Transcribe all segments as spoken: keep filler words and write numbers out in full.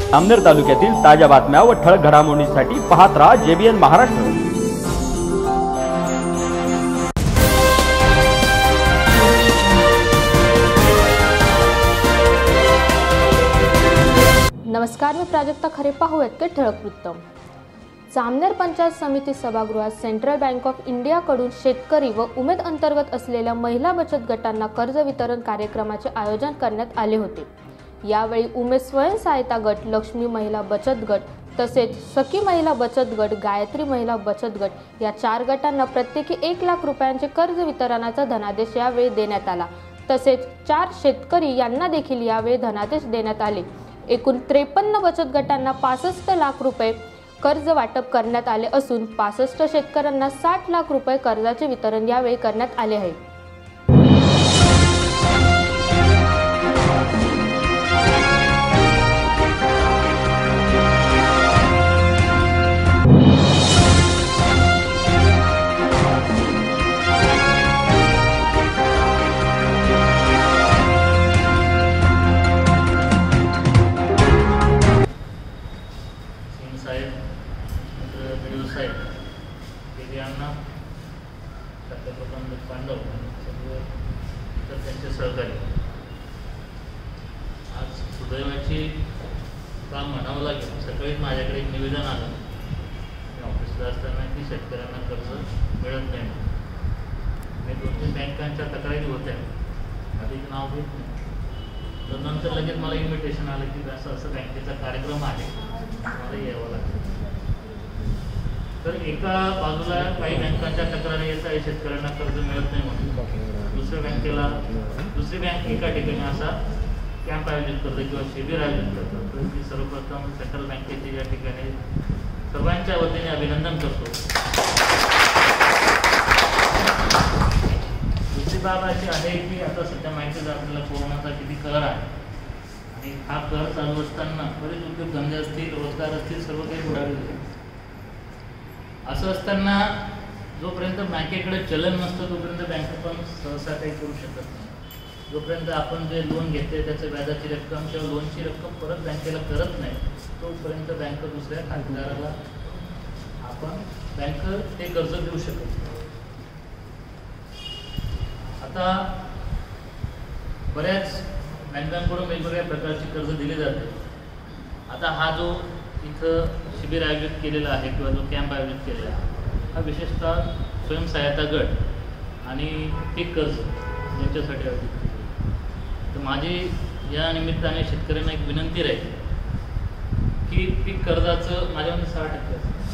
जामनेर तालुक्यातील ताज्या बातम्या व ठळक घडामोडींसाठी पाहत राहा जेबीएन महाराष्ट्र। नमस्कार, मी प्राजक्ता खरे। पाहूयात ते ठळक वृत्त। जामनेर पंचायत समिती सभागृहात सेंट्रल बँक ऑफ इंडियाकडून शेतकरी व उमेद अंतर्गत असलेल्या महिला बचत गटांना कर्ज वितरण कार्यक्रमाचे आयोजन करण्यात आले होते। यावेळी उमेद स्वयंसहायता गट, लक्ष्मी महिला बचत गट तसेच सखी महिला बचत गट, गायत्री महिला बचत गट या चार गटांना प्रत्येकी एक लाख रुपयांचे कर्ज वितरणाचा धनादेश यावेळी देण्यात आला। तसेच चार शेतकरी यांना देखील यावेळी धनादेश देण्यात आले। एकूण त्रेपन्न बचत गटांना पासष्ट लाख रुपये कर्ज वाटप करण्यात आले असून पासष्ट शेतकऱ्यांना साठ लाख रुपये कर्जाचे वितरण यावेळी करण्यात आले आहे। पांडव सर्व तर त्यांचे सहकारी आज सुदैवाची काम म्हणावं लागेल। सकाळी माझ्याकडे एक निवेदन आलं की ऑफिसला असताना की शेतकऱ्यांना कर्ज मिळत नाही। मी दोन तीन बँकांच्या तक्रारी होत्या, आधी नाव घेत नाही, तर नंतर लगेच मला इन्व्हिटेशन आलं की असं असं बँकेचा कार्यक्रम आहे, मला यावं लागेल। तर एका बाजूला काही बँकांच्या तक्रारी येत आहे शेतकऱ्यांना कर्ज मिळत नाही म्हणून, दुसऱ्या बँकेला दुसरी बँक एका ठिकाणी असा कॅम्प आयोजित करते किंवा शिबिर आयोजित करतात। तर मी सर्वप्रथम सेंट्रल बँकेचे या ठिकाणी सर्वांच्या वतीने अभिनंदन करतो। दुसरी बाब अशी आहे की आता सध्या माहितीच आपल्याला कोरोनाचा किती कहर आहे आणि हा कहर चालू असताना बरेच उद्योगधंदे असतील, रोजगार असतील, सर्व काही बुडालेले। असं असताना जोपर्यंत बँकेकडे चलन नसतं तोपर्यंत बँक पण सहसा काही करू शकत नाही। जोपर्यंत आपण जे लोन घेते त्याचं व्याजाची रक्कम किंवा लोनची रक्कम परत बँकेला करत नाही तोपर्यंत बँक दुसऱ्या खातेदाराला आपण बँक ते कर्ज देऊ शकत नाही। आता बऱ्याच बँकांकडून वेगवेगळ्या प्रकारची कर्ज दिली जाते। आता हा जो इथं शिबिर आयोजित केलेला आहे किंवा जो कॅम्प आयोजित केलेला आहे हा विशेषतः स्वयंसहायता गट आणि पीक कर्ज यांच्यासाठी आयोजित केले। तर माझी या निमित्ताने शेतकऱ्यांना एक विनंती राहील की पीक कर्जाचं माझ्यामध्ये सहा टक्के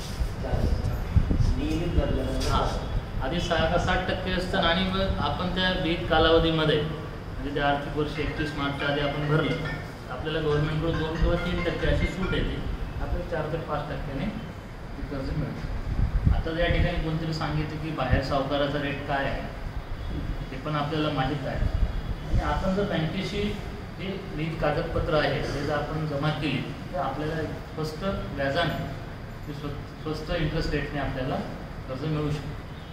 असतं, हां आधी सहा का साठ टक्के असतं आणि मग आपण त्या विहित कालावधीमध्ये म्हणजे त्या आर्थिक वर्ष एकतीस मार्चच्या आधी आपण भरलं आपल्याला गव्हर्नमेंटकडून दोन किंवा तीन टक्के अशी सूट येते, आपल्याला चार ते पाच टक्क्याने कर्ज मिळतं। आता या ठिकाणी कोणतरी सांगितलं की बाहेर सावकाराचा रेट काय आहे ते पण आपल्याला माहीत आहे आणि आपण जर बँकेशी जे नीट कागदपत्र आहे ते जर आपण जमा केली तर आपल्याला स्वस्त व्याजाने स्व स्वस्त इंटरेस्ट रेटने आपल्याला कर्ज मिळू शकतं।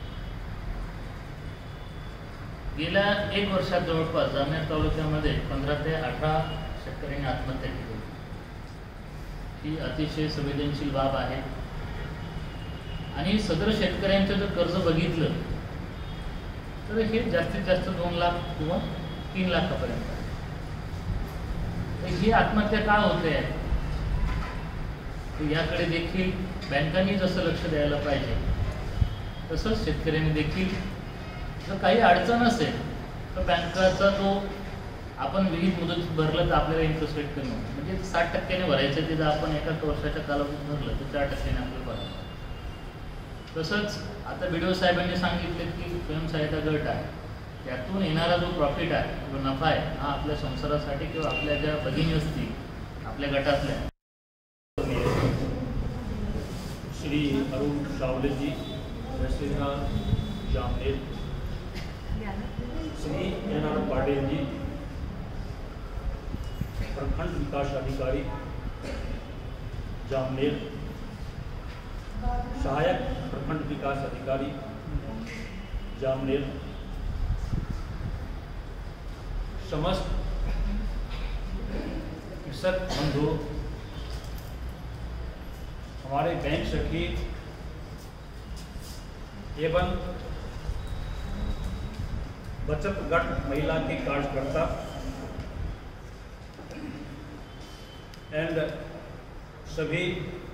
गेल्या एक वर्षात जवळपास जामनेर तालुक्यामध्ये पंधरा ते अठरा शेतकऱ्यांनी आत्महत्या केली। ही अतिशय संवेदनशील बाब आहे आणि सदर शेतकऱ्यांचं जर कर्ज बघितलं तर हे जास्तीत जास्त दोन लाख किंवा तीन लाखापर्यंत आहे। तर ही आत्महत्या का होते तर याकडे देखील बँकांनी जसं लक्ष द्यायला पाहिजे तसंच शेतकऱ्यांनी देखील जर काही अडचण असेल तर बँकाचा तो आपण विहित मुदत भरलं तर आपल्याला इंटरेस्ट रेट कमी होतं, म्हणजे साठ टक्क्याने भरायचं ते जर आपण एका वर्षाच्या कालावधीत भरलं तर चार टक्क्याने आपल्याला भरायचं। तसंच आता बी डी ओ साहेबांनी सांगितले की स्वयंसहायता गट आहे त्यातून येणारा जो प्रॉफिट आहे जो नफा आहे हा आपल्या संसारासाठी किंवा आपल्या ज्या भगिनी असतील आपल्या गटातल्या श्री अरुण सावलेजी तहसीलदार जामनेर, श्री एन आर पाटिल जी प्रखंड विकास अधिकारी जामनेर, सहायक प्रखंड विकास अधिकारी जामनेर, समस्त कृषक बंधु हमारे बैंक सखी एवं बचत गट महिला के कार्यकर्ता एंड सभी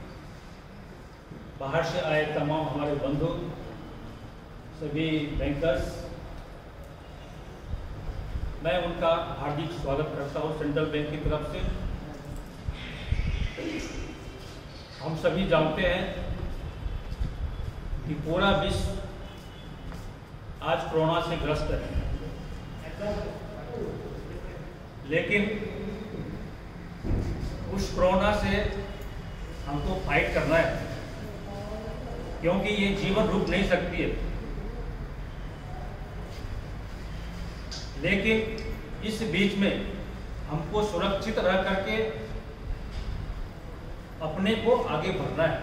बाहर से आए तमाम हमारे बंधु, सभी बैंकर्स, मैं उनका हार्दिक स्वागत करता हूं सेंट्रल बैंक की तरफ से। हम सभी जानते हैं कि पूरा विश्व आज कोरोना से ग्रस्त है, लेकिन उस कोरोना से हमको फाइट करना है, क्योंकि ये जीवन रुक नहीं सकती है। लेकिन इस बीच में हमको सुरक्षित रह करके अपने को आगे बढ़ना है।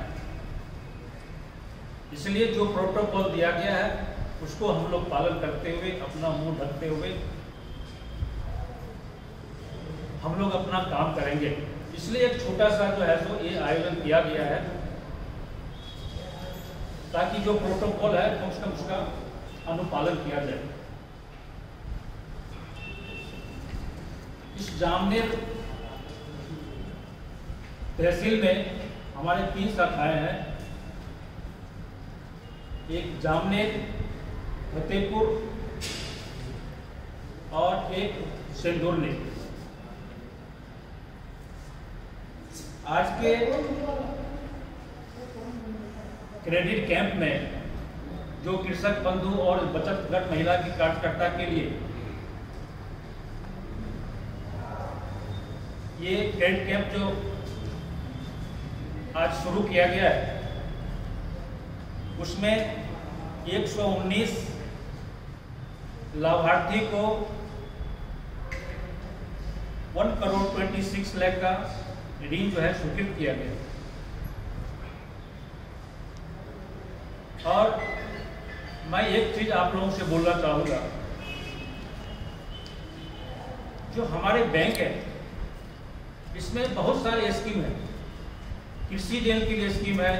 इसलिए जो प्रोटोकॉल दिया गया है उसको हम लोग पालन करते हुए, अपना मुंह ढकते हुए हम लोग अपना काम करेंगे। इसलिए एक छोटा सा जो है सो ये आयोजन किया गया है, ताकि जो प्रोटोकॉल है कम से कम उसका अनुपालन किया जाए। इस जामनेर तहसील में हमारे तीन शाखाएं हैं, एक जामनेर, फतेहपुर और एक सेंदुरनी। आज के क्रेडिट कैंप में जो कृषक बंधु और बचत गट महिला की कार्यकर्ता के लिए ये क्रेडिट कैंप जो आज शुरू किया गया है, उसमें एक सौ उन्नीस लाभार्थी को one crore twenty six lakh का ऋण जो है स्वीकृत किया गया। और मैं एक चीज आप लोगों से बोलना चाहूंगा, जो हमारे बैंक है इसमें बहुत सारे स्कीम है। कृषि ऋण के लिए स्कीम है,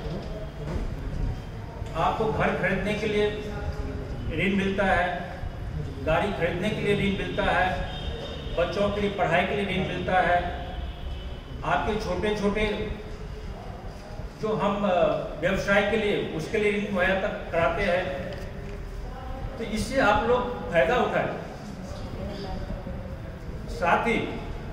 आपको घर खरीदने के लिए ऋण मिलता है, गाड़ी खरीदने के लिए ऋण मिलता है, बच्चों के लिए पढ़ाई के लिए ऋण मिलता है, आपके छोटे छोटे जो हम व्यवसाय के लिए उसके लिए ऋण मुहैया तक कराते हैं। तो इससे आप लोग फायदा उठाएं, साथ ही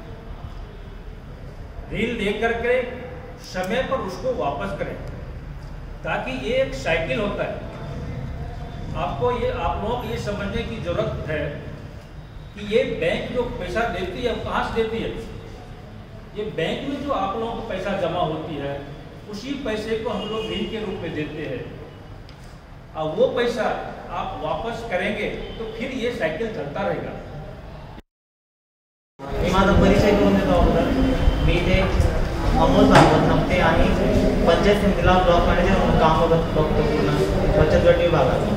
ऋण लेकर के समय पर उसको वापस करें, ताकि ये एक साइकिल होता है। आपको ये आप लोगों को ये समझने की जरूरत है कि ये बैंक जो पैसा देती है वो कहाँ से देती है। ये बैंक में जो आप लोगों को पैसा जमा होती है उसी पैसे को हम लोग ऋण के रूप में देते हैं, और वो पैसा आप वापस करेंगे तो फिर ये साइकिल चलता रहेगा। माझा परिचय करून देतो अगोदर। मी इथे अमोल भागवत नमते आणि पंचायत समितीला ब्लॉक मॅनेजर म्हणून काम बघतो पूर्ण बचत गट विभागात।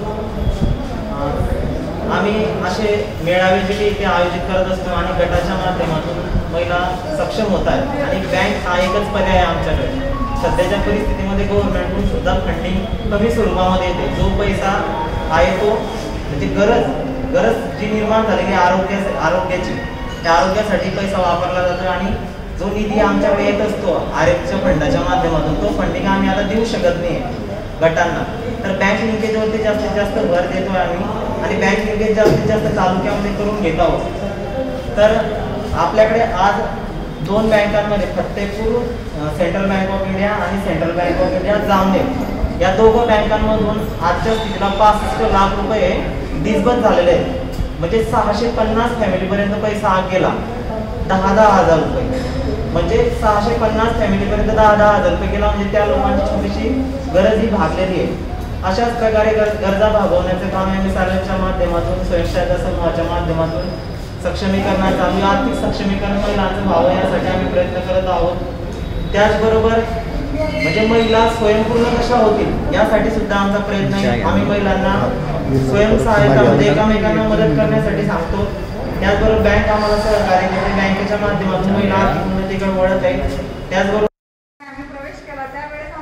आम्ही असे मेळावे जे इथे आयोजित करत असतो आणि गटाच्या माध्यमातून महिला सक्षम होत आहेत, आणि बँक हा एकच पर्याय आहे आमच्याकडे। सध्याच्या परिस्थितीमध्ये गव्हर्नमेंटकडून सुद्धा फंडिंग कमी स्वरूपामध्ये येते। जो पैसा आहे तो म्हणजे गरज गरज जी निर्माण झालेली आरोग्य आरोग्याची त्या आरोग्यासाठी पैसा वापरला जातो, आणि जो निधी आमच्याकडे येत असतो आर एफच्या फंडाच्या माध्यमातून तो फंडिंग आम्ही आता देऊ शकत नाही गटांना। तर बँक लिंकेजवरती जास्तीत जास्त भर देतो आम्ही, आणि बँक लिंकेज जास्तीत जास्त तालुक्यामध्ये करून घेत आहोत। तर आपल्याकडे आज दोन बँकांमध्ये Fatehpur central bank of India आणि central bank of India Jamner या दोघं बँकांमधून आजच्या स्थितीला पासष्ट लाख रुपये डिस्बर्स झालेले आहेत। म्हणजे सहाशे पन्नास फॅमिलीपर्यंत पैसा आग गेला, दहा दहा हजार रुपये, म्हणजे सहाशे पन्नास फॅमिलीपर्यंत दहा दहा हजार रुपये गेला, म्हणजे त्या लोकांची छोटीशी गरज ही भागलेली आहे। अशाच प्रकारे गरजा भागवण्याचे काम आम्ही सार्वजनिकच्या माध्यमातून स्वयंसहायता समूहाच्या माध्यमातून सक्षमीकरणाचं आम्ही आर्थिक सक्षमीकरण महिलांचं व्हावं यासाठी आम्ही प्रयत्न करत आहोत। त्याचबरोबर म्हणजे महिला स्वयंपूर्ण कशा होतील यासाठी सुद्धा आमचा प्रयत्न आहे। आम्ही महिलांना स्वयंसहायता म्हणजे एकामेकांना मदत करण्यासाठी सांगतो। त्याचबरोबर बँक आम्हाला सहकार्य करते, बँकेच्या माध्यमातून महिला आर्थिक उन्नतीकडे वळत आहे। त्याचबरोबर आम्ही प्रवेश केला त्यावेळेस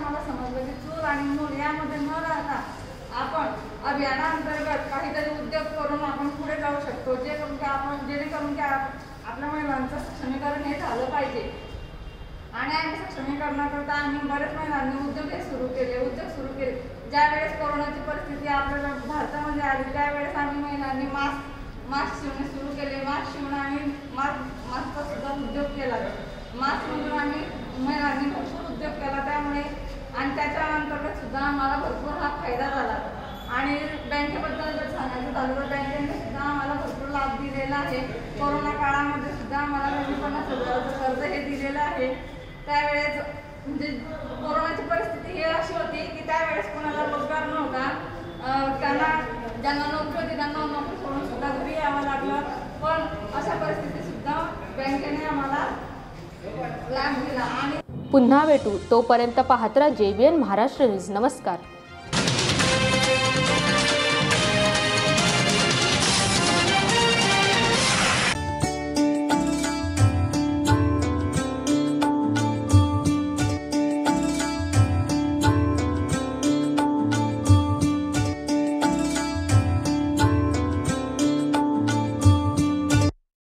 पाहिजे. आणि आम्ही सक्षमीकरणाकरता आम्ही बरेच महिलांनी उद्योग हे सुरू केले उद्योग सुरू केले. ज्यावेळेस कोरोनाची परिस्थिती आपल्या भारतामध्ये आली त्यावेळेस आम्ही महिलांनी मास्क मास्क शिवणे सुरू केले. मास्क शिवून आम्ही मास्क मास्कचा सुद्धा उद्योग केला. मास्कमधून आम्ही महिलांनी भरपूर उद्योग केला. त्यामुळे आणि त्याच्या अंतर्गत सुद्धा आम्हाला भरपूर हा फायदा झाला. आणि बँकेबद्दल जर सांगायचं झालं तर बँकेने सुद्धा आम्हाला भरपूर लाभ दिलेला आहे. कोरोना काळामध्ये सुद्धा आम्हाला त्यांनी पन्नास हजाराचं कर्ज हे दिलेलं आहे. त्यावेळेस म्हणजे कोरोनाची परिस्थिती ही अशी होती की त्यावेळेस कोणाला रोजगार नव्हता. त्यांना ज्यांना नोकरी होती त्यांना नोकरी सोडून सुद्धा घरी यावं लागलं. पण अशा परिस्थितीत सुद्धा बँकेने आम्हाला लाभ दिला. आणि पुन्हा भेटू तोपर्यंत पाहत राहा जेबीएन महाराष्ट्र न्यूज. नमस्कार.